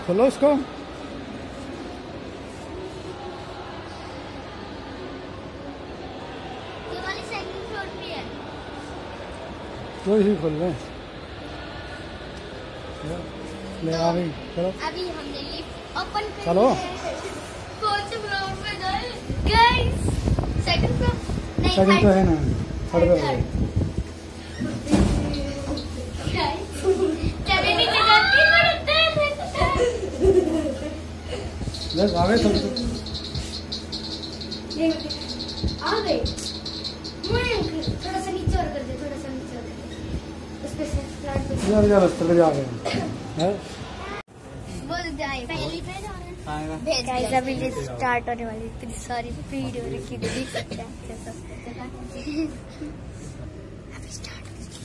खोलो उसको। ये वाली सेकंड फ्लोर पे है। तो ही खोल रहे हैं। ले आ गई, चलो अभी हमने लिफ्ट ओपन कर चलो। कौन से फ्लोर पे गए गाइस? सेकंड फ्लोर नहीं, सेकंड तो है ना, थर्ड पे है। चले नीचे जाती पड़ते हैं। बस आ गए सब। आ गए। थोड़ा सा नीचे और कर दे, थोड़ा सा नीचे और कर दे। उस पे से फ्लैट पे यार रास्ते पे आ गए हैं। बोल जाए पहली पे आएगा। गाइस अभी ये स्टार्ट होने वाली है। इतनी सारी भीड़ हो रखी है, देख सकते हैं कैसा। अभी स्टार्ट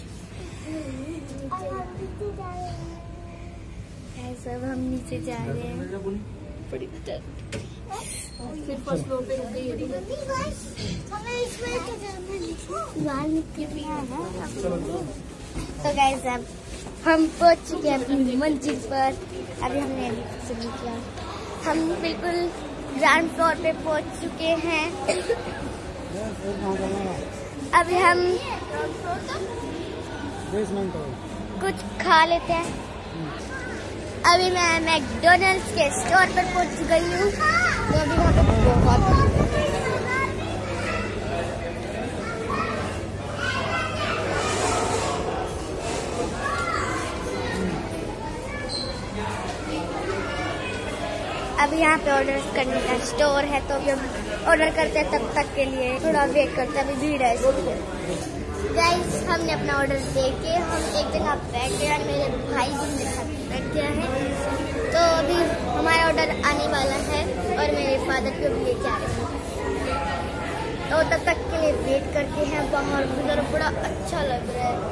गाइस अब हम नीचे जा रहे हैं। बड़ी फिर फर्स्ट फ्लोर पे रुक गई है। तो गाइस अब हम पहुंच चुके हैं अपनी मंजिल पर। अभी हमने लिफ्ट से निकला, हम बिल्कुल ग्राउंड फ्लोर पे पहुंच चुके हैं। अभी हम कुछ खा लेते हैं। अभी मैं मैकडोनल्ड्स के स्टोर पर पहुंच गई हूँ। तो अभी वहाँ पे बहुत अभी यहाँ पे ऑर्डर करने का स्टोर है, तो अभी हम ऑर्डर करते हैं। तब तक के लिए थोड़ा वेट करते हैं, अभी भीड़ है इसलिए। गाइस हमने अपना ऑर्डर दे के हम एक जगह बैठ गए। मेरे भाई जी मेरे साथ बैठ गया है। तो अभी हमारा ऑर्डर आने वाला है और मेरे फादर को भी लेके आ रहे हैं। तो तब तक के लिए वेट करते हैं। बाहर उधर बड़ा अच्छा लग रहा है।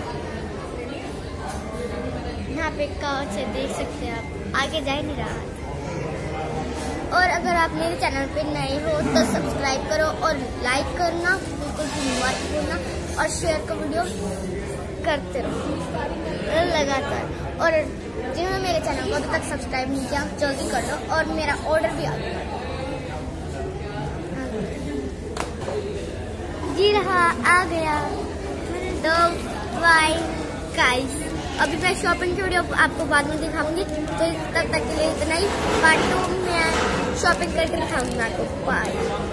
यहाँ पे कांच है, देख सकते हैं आप। आगे जा ही नहीं रहा। और अगर आप मेरे चैनल पे नए हो तो सब्सक्राइब करो और लाइक करना बिल्कुल भी मत भूलना, और शेयर का वीडियो करते रहो लगातार। और जिन्होंने मेरे चैनल को अभी तक सब्सक्राइब नहीं किया जल्दी कर लो। और मेरा ऑर्डर भी आ गया जी, रहा आ गया। तो बाय गाइस, अभी मैं शॉपिंग की वीडियो आपको बाद में दिखाऊंगी। तो तब तक के लिए इतना ही। पार्ट 2 में शॉपिंग करके दिखाऊंगी आपको। बाय।